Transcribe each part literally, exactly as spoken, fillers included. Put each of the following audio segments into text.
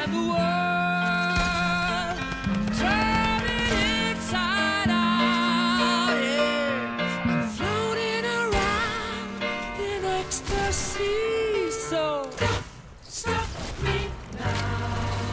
around the world, turning inside out, yeah. I'm floating around in ecstasy, so don't stop me now.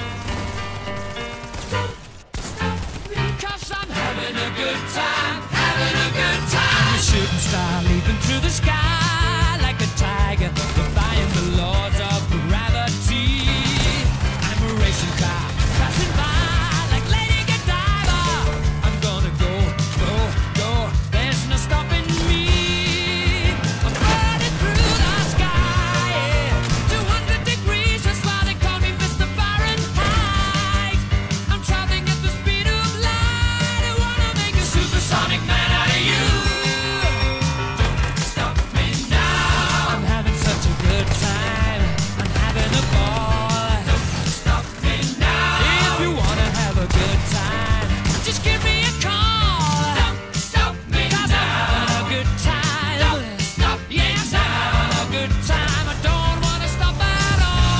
Don't stop me, 'cause I'm having a good time, having a good time. I'm a shooting star leaping through the sky like a tiger, defying the laws of gravity. I'm a racing car passing by like Lady Godiva. I'm gonna go, go, go. There's no stopping me. I'm burning through the sky, yeah. two hundred degrees, that's why they call me Mister Fahrenheit. I'm traveling at the speed of light. I wanna make a supersonic man out of you. Don't stop me now. I'm having such a good time. I'm having a ball. Don't stop me now. If you wanna have a good time, just give me a call. Don't stop me now. 'Cause I'm having a good time. Don't stop me now. Yes, I'm having a good time. I don't wanna stop at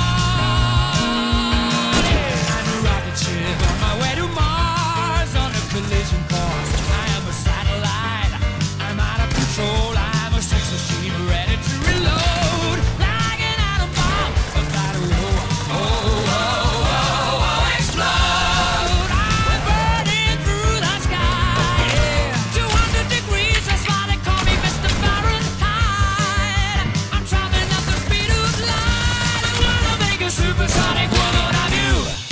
all. Yeah. I'm a rocket ship on my way to Mars on a collision course. I am a satellite. I'm out of control. I'm a sex machine ready to reload. Like an atom bomb about to roll. Oh, oh, oh, oh, explode. I'm burning through the sky. Yeah. two hundred degrees, that's why they call me Mister Fahrenheit. I'm traveling at the speed of light. I wanna make a supersonic woman of you.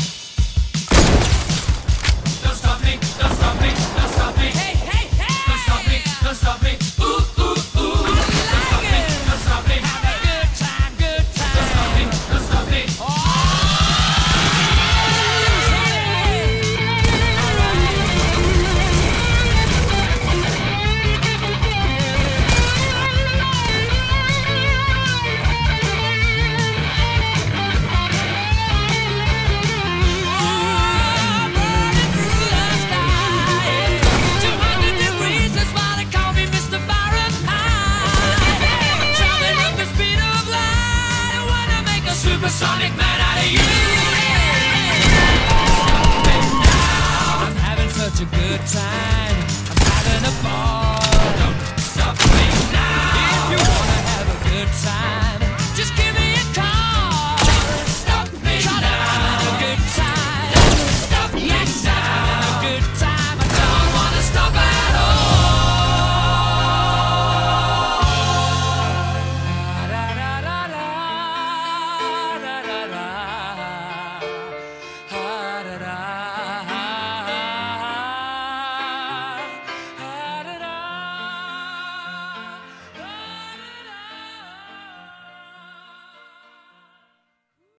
Don't stop me, don't stop me, don't stop me. Hey, hey, hey. Don't stop me, don't stop me. Ooh, ooh, ooh. Don't stop me, don't stop me. Have a good time, good time. Don't stop me, don't stop me. Oh, burning through the sky. two hundred degrees, that's why they call me Mister Fahrenheit. I'm traveling at the speed of light. I wanna make a supersonic man out of you. I'm having such a good time.